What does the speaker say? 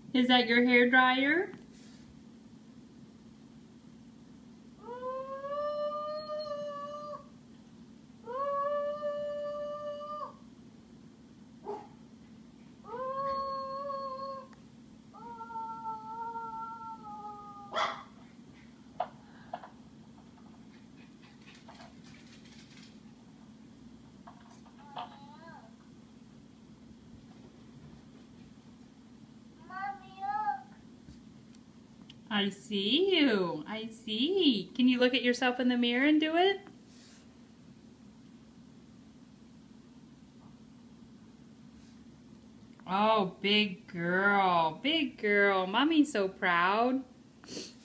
Is that your hair dryer? I see you. I see. Can you look at yourself in the mirror and do it? Oh, big girl. Big girl. Mommy's so proud.